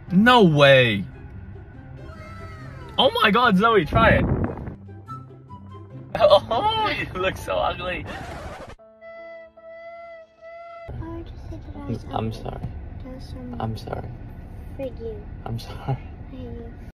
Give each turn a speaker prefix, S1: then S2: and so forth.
S1: No way. Oh my god, Zoe, try it. Oh, you look so ugly. I'm sorry. I'm sorry.
S2: For you.
S1: I'm sorry.
S2: I hate you.